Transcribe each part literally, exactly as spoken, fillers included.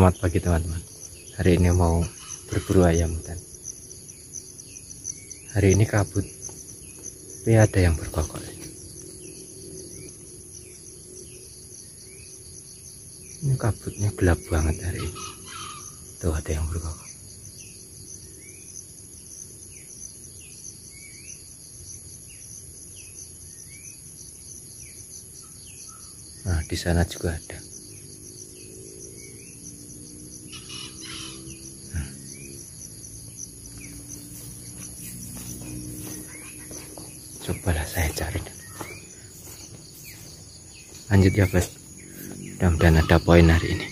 Selamat pagi teman-teman. Hari ini mau berburu ayam dan hari ini kabut, tapi ada yang berkokok. Ini kabutnya gelap banget hari ini. Tuh ada yang berkokok. Nah di sana juga ada. Cobalah saya cari. Lanjut ya bos. Mudah-mudahan ada poin hari ini.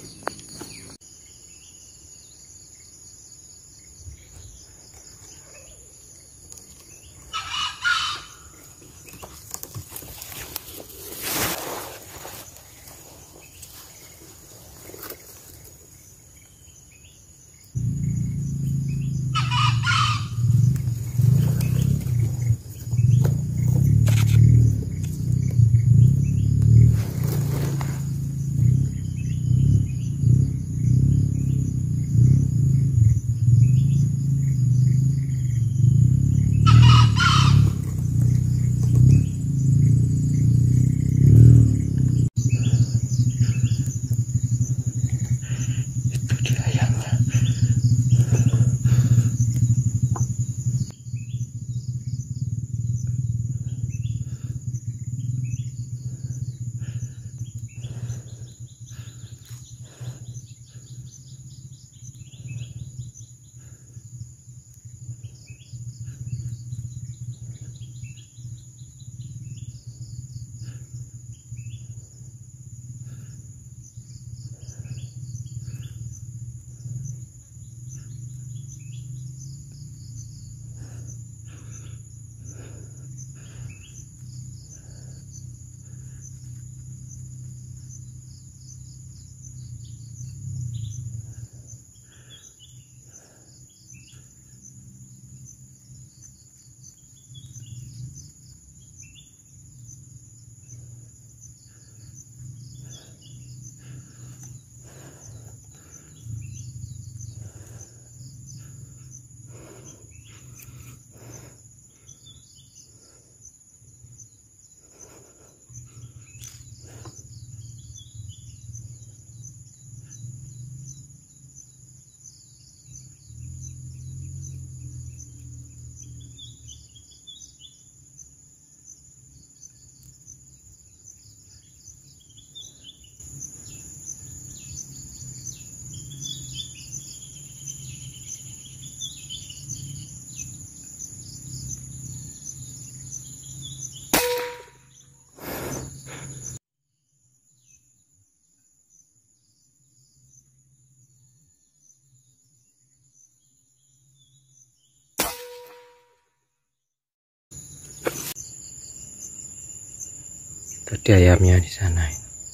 Tadi ayamnya di sana.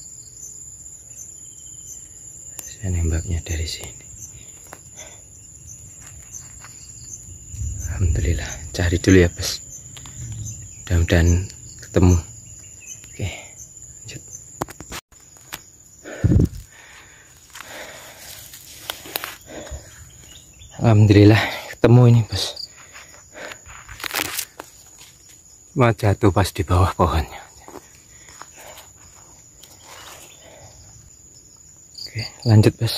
Saya nembaknya dari sini. Alhamdulillah. Cari dulu ya bos. Mudah-mudahan ketemu. Oke, lanjut. Alhamdulillah ketemu ini bos. Mau jatuh pas di bawah pohonnya. Oke, lanjut bos.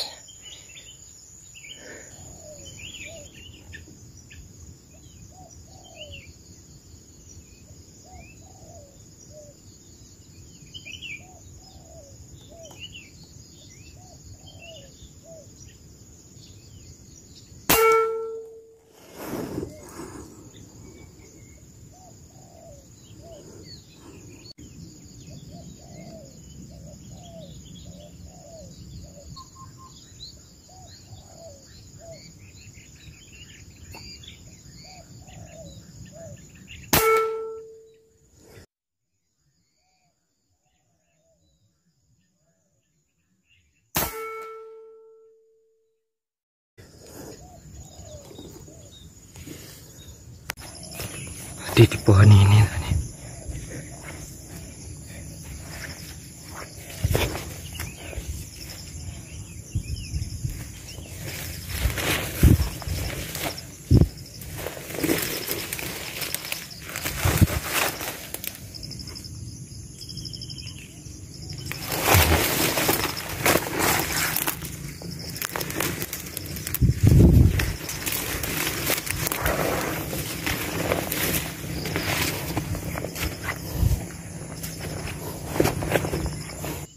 Di, di pohon ini tadi.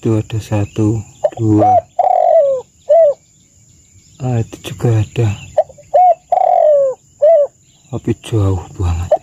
Itu ada satu, dua. Ah, itu juga ada. Tapi jauh banget.